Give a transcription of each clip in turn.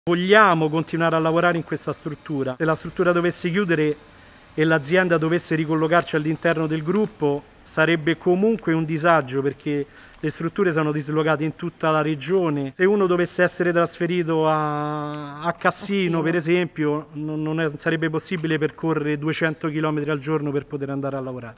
Vogliamo continuare a lavorare in questa struttura. Se la struttura dovesse chiudere e l'azienda dovesse ricollocarci all'interno del gruppo, sarebbe comunque un disagio, perché le strutture sono dislocate in tutta la regione. Se uno dovesse essere trasferito a Cassino, per esempio, non sarebbe possibile percorrere 200 km al giorno per poter andare a lavorare.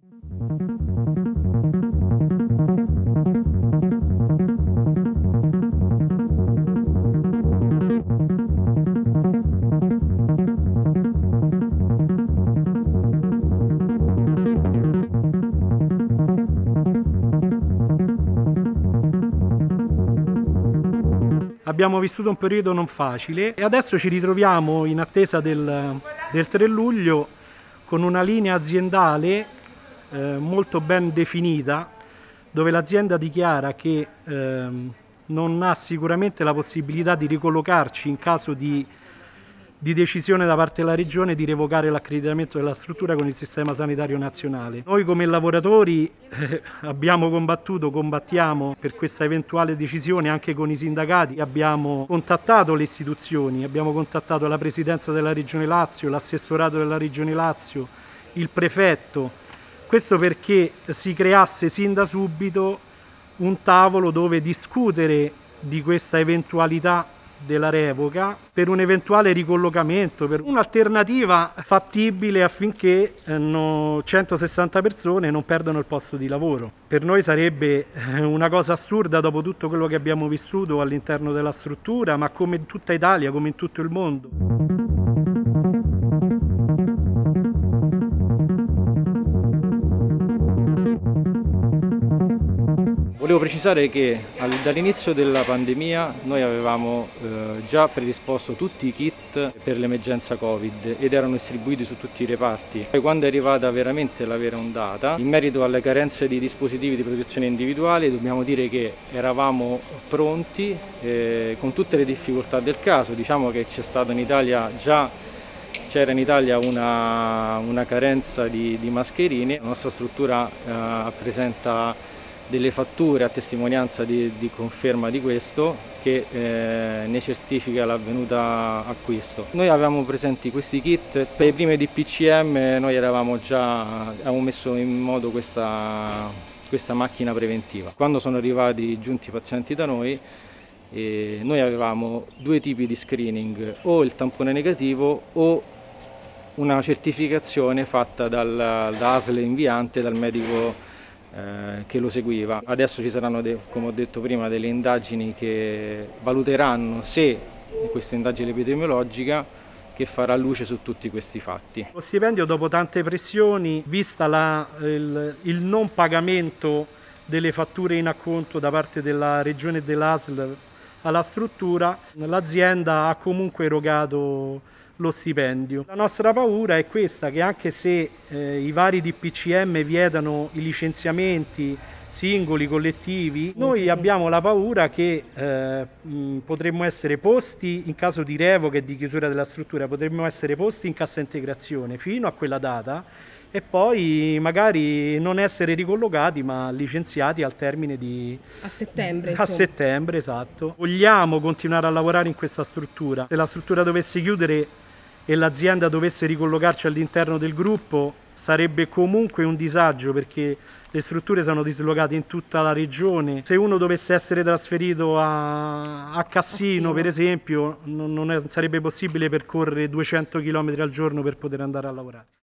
Abbiamo vissuto un periodo non facile e adesso ci ritroviamo in attesa del 3 luglio con una linea aziendale molto ben definita, dove l'azienda dichiara che non ha sicuramente la possibilità di ricollocarci in caso di decisione da parte della Regione di revocare l'accreditamento della struttura con il Sistema Sanitario Nazionale. Noi come lavoratori abbiamo combattiamo per questa eventuale decisione anche con i sindacati. Abbiamo contattato le istituzioni, abbiamo contattato la Presidenza della Regione Lazio, l'Assessorato della Regione Lazio, il Prefetto, questo perché si creasse sin da subito un tavolo dove discutere di questa eventualità della revoca per un eventuale ricollocamento, per un'alternativa fattibile affinché 160 persone non perdano il posto di lavoro. Per noi sarebbe una cosa assurda dopo tutto quello che abbiamo vissuto all'interno della struttura, ma come in tutta Italia, come in tutto il mondo. Volevo precisare che dall'inizio della pandemia noi avevamo già predisposto tutti i kit per l'emergenza Covid ed erano distribuiti su tutti i reparti. Poi quando è arrivata veramente la vera ondata, in merito alle carenze di dispositivi di protezione individuale, dobbiamo dire che eravamo pronti con tutte le difficoltà del caso. Diciamo che c'era in Italia una carenza di mascherine. La nostra struttura presenta delle fatture a testimonianza di conferma di questo, che ne certifica l'avvenuta acquisto. Noi avevamo presenti questi kit per i primi DPCM. Noi avevamo messo in modo questa macchina preventiva. Quando sono giunti i pazienti da noi, noi avevamo due tipi di screening: o il tampone negativo o una certificazione fatta da ASL inviante, dal medico che lo seguiva. Adesso ci saranno, come ho detto prima, delle indagini che valuteranno se questa indagine epidemiologica che farà luce su tutti questi fatti. Lo stipendio, dopo tante pressioni, vista il non pagamento delle fatture in acconto da parte della Regione e dell'ASL alla struttura, l'azienda ha comunque erogato lo stipendio. La nostra paura è questa, che anche se i vari DPCM vietano i licenziamenti singoli, collettivi, noi abbiamo la paura che potremmo essere posti, in caso di revoca e di chiusura della struttura, potremmo essere posti in cassa integrazione fino a quella data e poi magari non essere ricollocati ma licenziati al termine di... A settembre. A settembre, esatto. Vogliamo continuare a lavorare in questa struttura. Se la struttura dovesse chiudere e l'azienda dovesse ricollocarci all'interno del gruppo, sarebbe comunque un disagio, perché le strutture sono dislocate in tutta la regione. Se uno dovesse essere trasferito a Cassino, per esempio, non sarebbe possibile percorrere 200 km al giorno per poter andare a lavorare.